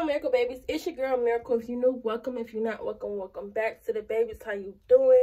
Miracle babies, it's your girl Miracle. If you new, welcome. If you're not, welcome back to the babies. How you doing?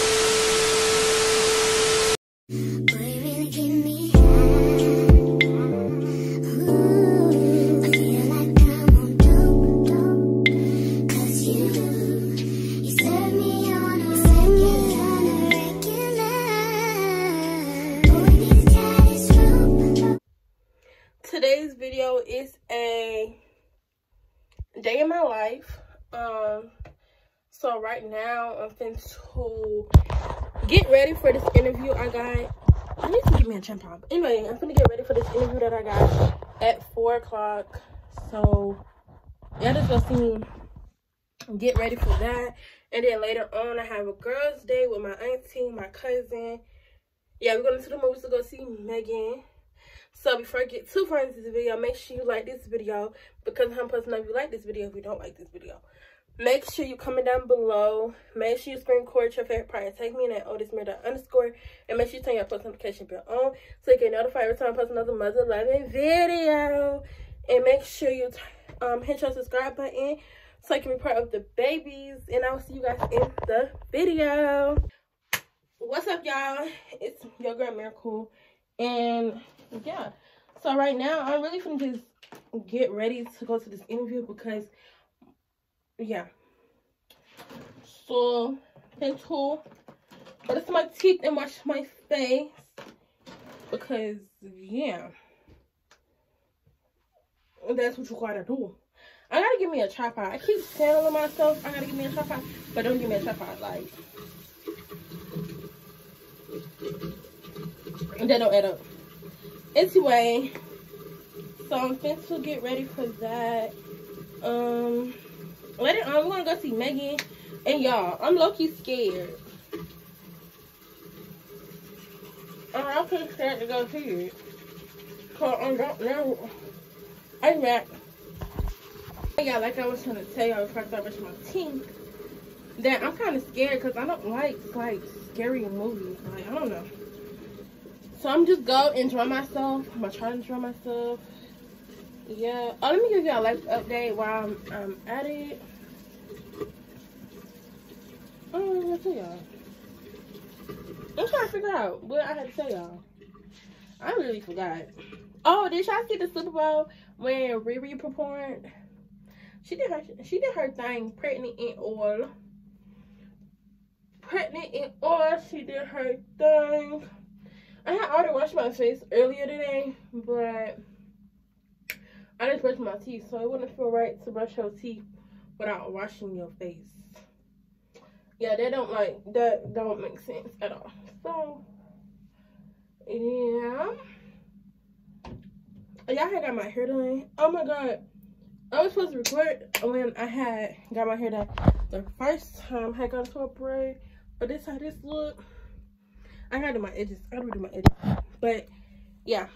Today's video is a day in my life. So right now I'm finna to get ready for this interview I got. I need to give me a chin pop. Anyway, I'm finna get ready for this interview that I got at 4 o'clock. So y'all just gonna see me get ready for that. And then later on I have a girls' day with my auntie, my cousin. Yeah, we're going to the movies to go see Megan. So before I get too far into this video, make sure you like this video, because I'm supposed to know if you like this video, if you don't like this video. Make sure you comment down below. Make sure you screen record your favorite part and tag me in at oldestmare_, and make sure you turn your post notification bell on so you get notified every time I post another mother loving video. And make sure you hit your subscribe button so I can be part of the babies. And I will see you guys in the video. What's up, y'all? It's your girl Miracle, and yeah, so right now I'm really finna just get ready to go to this interview because yeah, so then to go to my teeth and wash my face because yeah, that's what you gotta do. I gotta give me a tripod. I keep telling myself I gotta give me a tripod, but don't give me a tripod. Like, that don't add up. Anyway, so I'm finna to get ready for that. Later on we're gonna go see Megan, and y'all, I'm low-key scared. I'm pretty scared to go see it, cause I don't know. I'm back. Yeah, like I was trying to tell y'all before I start brushing my teeth, that I'm kind of scared because I don't like scary movies. Like, I don't know. So I'm just go enjoy myself. I'm gonna try to enjoy myself. Yeah. Oh, let me give y'all a life update while I'm at it. I don't know what to tell y'all. I'm trying to figure out what I had to tell y'all. I really forgot. Oh, did y'all see the Super Bowl when Riri performed? She did her thing, pregnant in oil. Pregnant in oil, she did her thing. I had already washed my face earlier today, but I just brushed my teeth, so it wouldn't feel right to brush your teeth without washing your face. Yeah, that don't make sense at all. So yeah, y'all had got my hair done. Oh my god, I was supposed to record when I had got my hair done the first time I had gone to a braid, but this how this look. I gotta do my edges. I gotta do my edges. But yeah.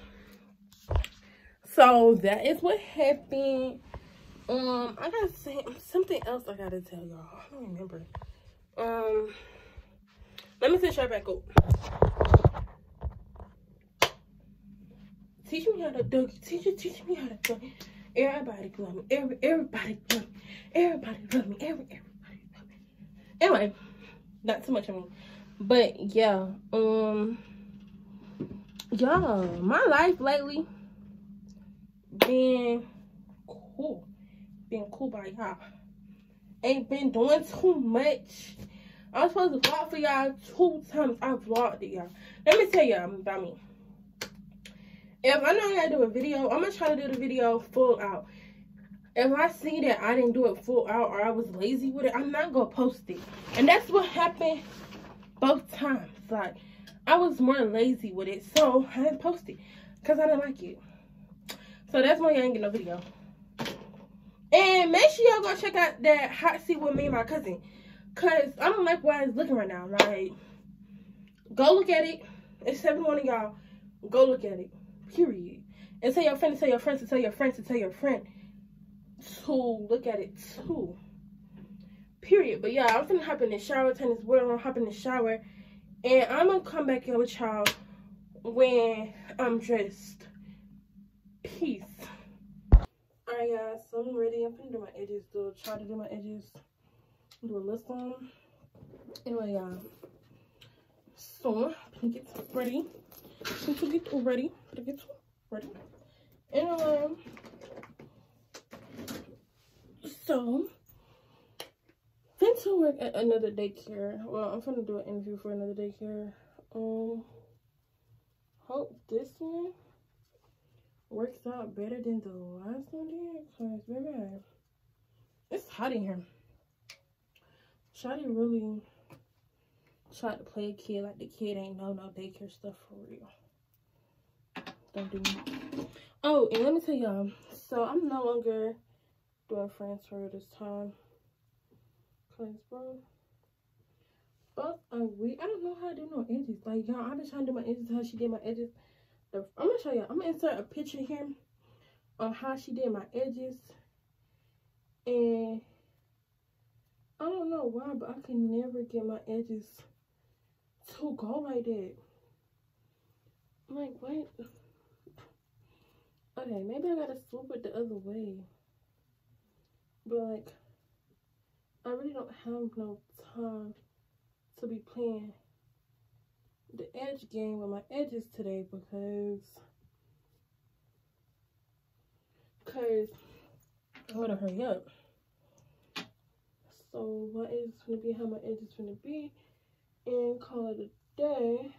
So that is what happened. I gotta say something else I gotta tell y'all. I don't remember. Let me sit right back up. Teach me how to do it. Teach me how to do it. Everybody love me. Everybody love me. Everybody love me. Everybody love me. Anyway, not too much. But yeah, y'all, my life lately been cool. By y'all. Ain't been doing too much. I was supposed to vlog for y'all 2 times. I vlogged it, y'all. Let me tell y'all about me. If I know I gotta do a video, I'm gonna try to do the video full out. If I see that I didn't do it full out or I was lazy with it, I'm not gonna post it. And that's what happened both times. Like, I was more lazy with it, so I didn't post it because I didn't like it. So that's why y'all ain't get no video. And make sure y'all go check out that hot seat with me and my cousin, because I don't like where it's looking right now. Like, go look at it. It's 7-1 of y'all. Go look at it. Period. And tell your friend to tell your friend to tell your friend to tell your friend to look at it too. Period. But yeah, I'm finna hop in the shower, turn this water on, hop in the shower, and I'm gonna come back here with y'all when I'm dressed. Peace. Alright, Alright, guys, so I'm ready. I'm gonna do my edges, try to do my edges, do a list on them. Anyway, y'all, so I'm gonna get ready. Anyway, so been to work at another daycare. Well, I'm gonna do an interview for another daycare. Hope this one works out better than the last one did, cause baby, it's hot in here. Shawty really tried to play a kid like the kid ain't no daycare stuff for real. Don't do me. Oh, and let me tell y'all, so I'm no longer doing friends for this time. Cause bro, fuck a week. I don't know how to do no edges. Like y'all, I've been trying to do my edges how she did my edges. I'm gonna show y'all. I'm gonna insert a picture here on how she did my edges. And I don't know why, but I can never get my edges to go like that. I'm like, what? Okay, maybe I gotta swoop it the other way. But like, I really don't have no time to be playing the edge game with my edges today because I'm gonna hurry up. So my edges gonna be how my edges gonna be and call it a day.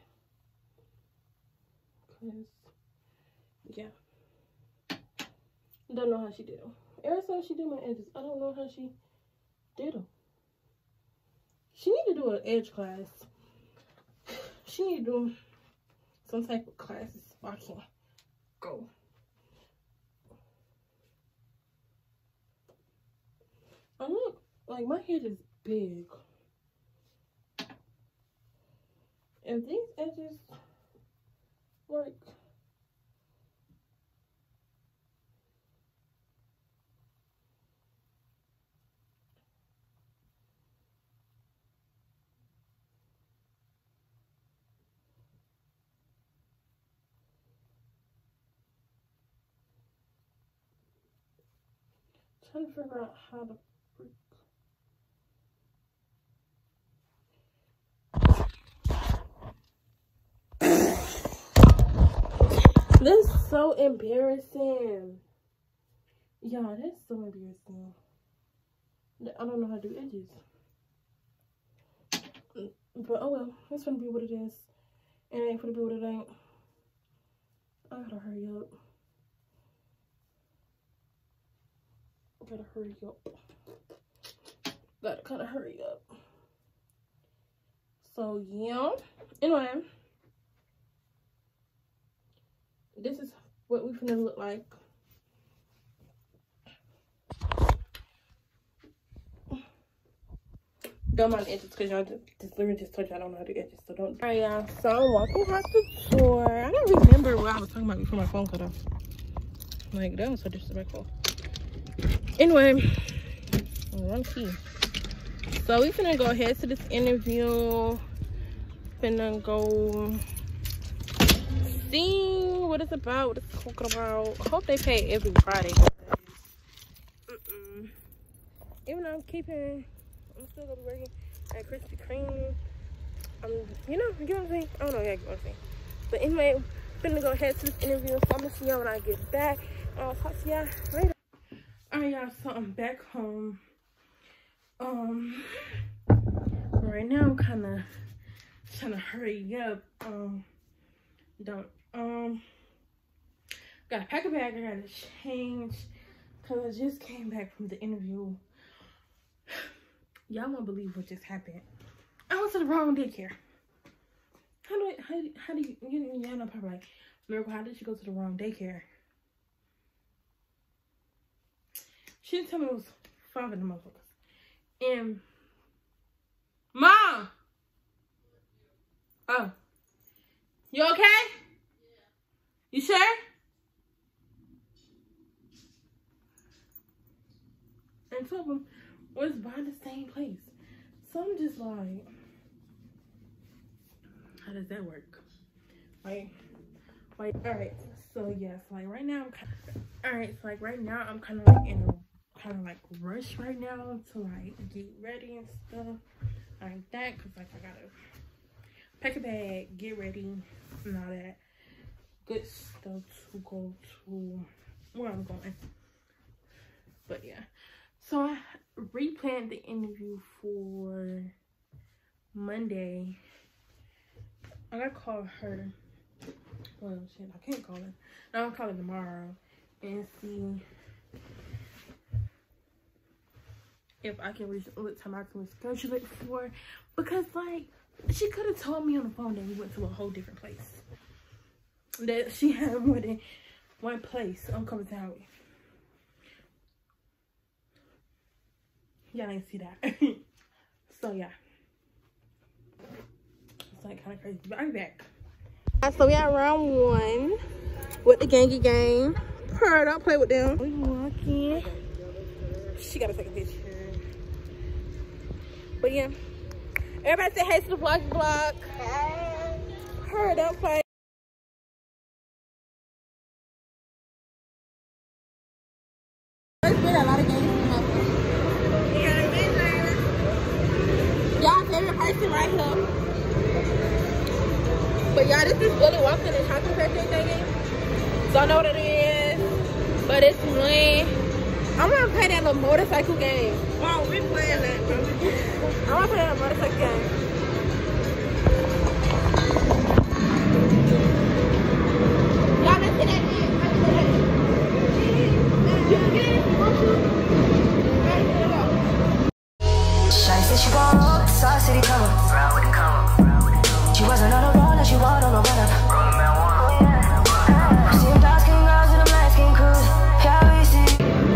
Cause yeah, don't know how she did them. Every time she did my edges, I don't know how she did them. She need to do an edge class. She need to do some type of classes so I can go. I look like my head is big. If these edges work, trying to figure out how to freak. This is so embarrassing. Y'all, that's so embarrassing. I don't know how to do edges. But oh well, it's gonna be what it is. And it ain't gonna be what it ain't. I gotta hurry up. Gotta hurry up. Gotta kinda hurry up. So yeah. Anyway. This is what we finna look like. Don't mind edges because y'all just literally just told you I don't know how to do edges, so don't. Alright, y'all. So I'm walking out the door. I don't remember what I was talking about before my phone cut off. Like, that was so disrespectful. Anyway, one key. So we finna go ahead to this interview. Finna go see what it's about, what it's talking about. I hope they pay every Friday. Even though I'm still gonna be working at Krispy Kreme. You know what I'm saying? I don't know, yeah, you know what I'm saying. But anyway, I'm gonna go ahead to this interview. So I'm gonna see y'all when I get back. I'll talk to y'all later. Alright, y'all, so I'm back home. Right now I'm kinda trying to hurry up. Gotta pack a bag, I gotta change. Cause I just came back from the interview. Y'all won't believe what just happened. I went to the wrong daycare. How do you know, probably like, Miracle, how did she go to the wrong daycare? She didn't tell me it was 5 of the motherfuckers. And Mom! Oh. You okay? You sure? And 2 of them was by the same place. So I'm just like, how does that work? Like, alright. So yes, like right now I'm kind of All right, so like right now I'm kind of like in a kind of like rush right now to like get ready and stuff like that, because like I gotta pack a bag, get ready and all that good stuff to go to where I'm going. But yeah, so I replanned the interview for Monday. I gotta call her. Well, shit, I can't call her. No, I'll call her tomorrow and see if I can what time I can schedule it for. Because like she could have told me on the phone that we went to a whole different place. That she had more than one place on Cover Tower. Y'all didn't see that. So yeah. It's like kind of crazy. But I'll be back. So we at round 1 with the gangy gang. Purr, don't play with them. We walking. She gotta take a picture. But yeah. Everybody say hey to the vlog. Hey. Purr, don't play. There's been a lot of gangs in my place. Yeah, y'all favorite person right here. But y'all, this is Willy Wonka and the Chocolate Factory thingy. Don't know what it is, but it's when I want to play that little motorcycle game. Oh, we playing that. I want to play that motorcycle game. Y'all didn't see that game? Shawty said she want Saw City come up. Round with the come up. She wasn't on the road, now she want on the run up. Rollin' marijuana. See them dark skin girls and them light skin crews. Yeah, we see.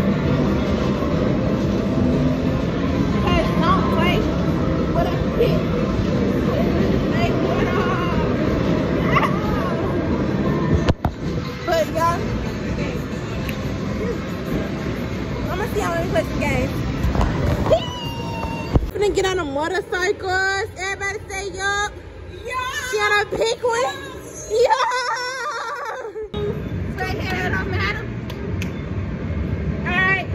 Hey, don't play with a kid. Hey, what up? But y'all, I'm gonna see how many play some games. Gonna get on the motorcycles. Everybody say yup. Yeah. She on a pink one. Yeah. Straight hair, it don't matter. All right.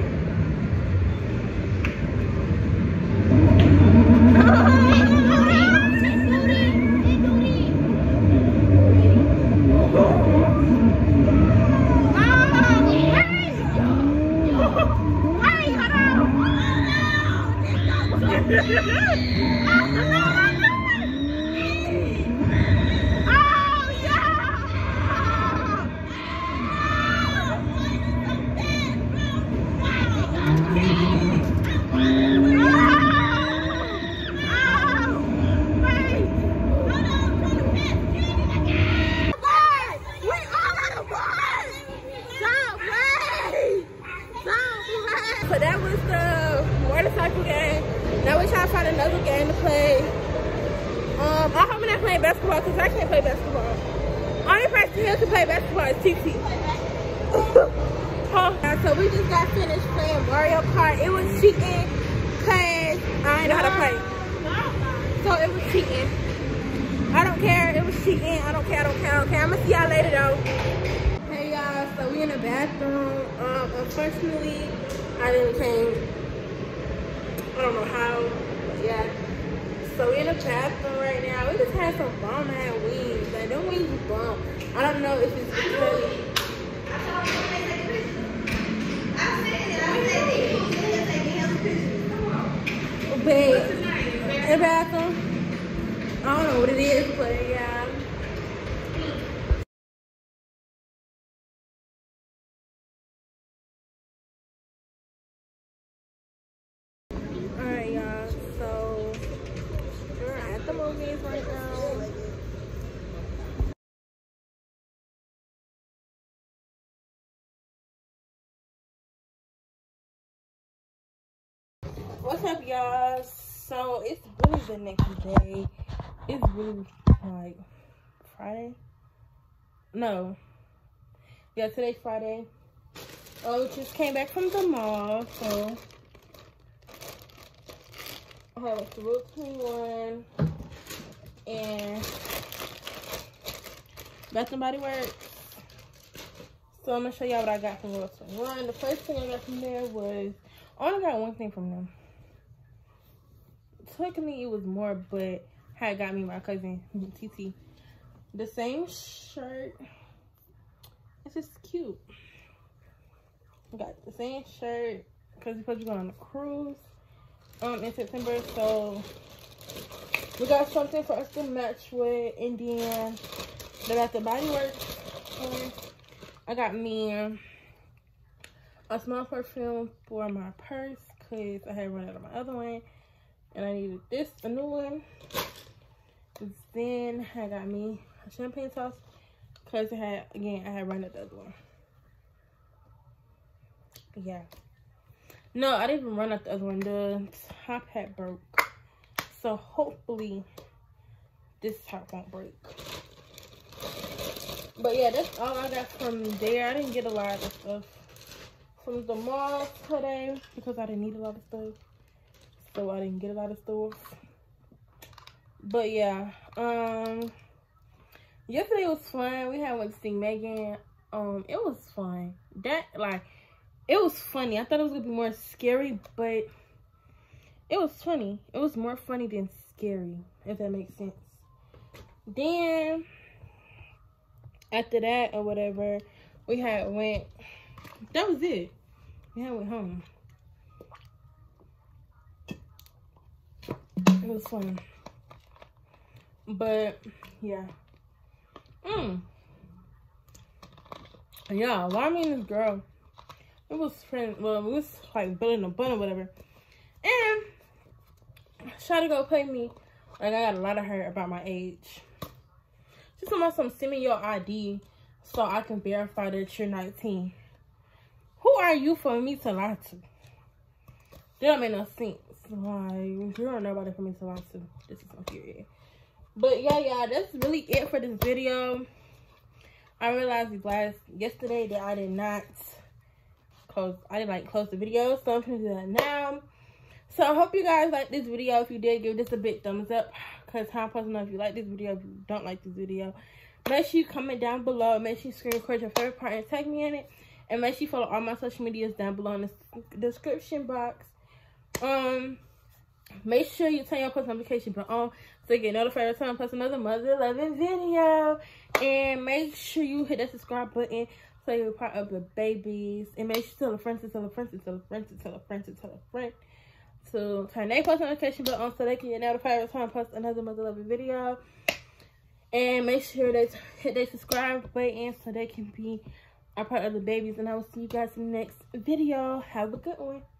So that was the motorcycle game. Now we're trying to find another game to play. I hope we're not playing basketball because I can't play basketball. Only person here can play basketball is TT. So we just got finished playing Mario Kart. It was cheating because I didn't know how to play. So it was cheating. I don't care. It was cheating. I don't care. I'm gonna see y'all later though. Hey y'all, so we in the bathroom. Unfortunately, I didn't change. I don't know how, but yeah. So we in the bathroom right now. We just had some bomb ass wings. Like them wings was bomb. I don't know if it's because babe, in the bathroom. I don't know what it is, but yeah. Alright y'all, so we're at the movies right now. What's up y'all? So it's really the next day. It's really like Friday? No. Yeah, today's Friday. Oh, just came back from the mall, so I have a Rule 21 and Bath and Body Works. So I'm gonna show y'all what I got from Royal 21. The first thing I got from there was, I only got one thing from them. Technically it was more, but had got me my cousin TT. The same shirt. It's just cute. I got the same shirt because we're supposed to go on a cruise in September. So we got something for us to match with. And then the Bath and Body Works. I got me a small perfume for my purse because I had run out of my other one and I needed a new one. Then I got me a champagne sauce because I had run out the other one. Yeah. No, I didn't even run out the other one. The top hat broke. So hopefully this top won't break. But yeah, that's all I got from there. I didn't get a lot of stuff from the mall today because I didn't need a lot of stuff. So I didn't get a lot of stuff. But yeah, yesterday was fun. We had went to see Megan. It was fun. It was funny. I thought it was gonna be more scary, but it was funny. It was more funny than scary, if that makes sense. Then after that or whatever, we had went. That was it. We had went home. It was fun. But yeah. Yeah, why me and this girl, it was we was like building a bun or whatever. And try to go play me. Like, I got a lot of her about my age. She's talking about some, send me your ID so I can verify that you're 19. Who are you for me to lie to? That don't make no sense. Like, you don't know about it for me to lie to. This is so period. But yeah, that's really it for this video. I realized yesterday that I didn't close the video, so I'm gonna do that now. So I hope you guys like this video. If you did, give this a big thumbs up, because how I'm supposed to know if you like this video, if you don't like this video. Make sure you comment down below. Make sure you screen record your favorite part and tag me in it. And make sure you follow all my social medias down below in the description box. Make sure you turn your post notification bell on so you get notified every time I post another mother loving video. And make sure you hit that subscribe button so you're part of the babies. And make sure you tell a friend to tell a friend to tell a friend to tell a friend to tell a friend to turn their post notification bell on so they can get notified every time I post another mother loving video. And make sure they hit that subscribe button so they can be a part of the babies. And I will see you guys in the next video. Have a good one.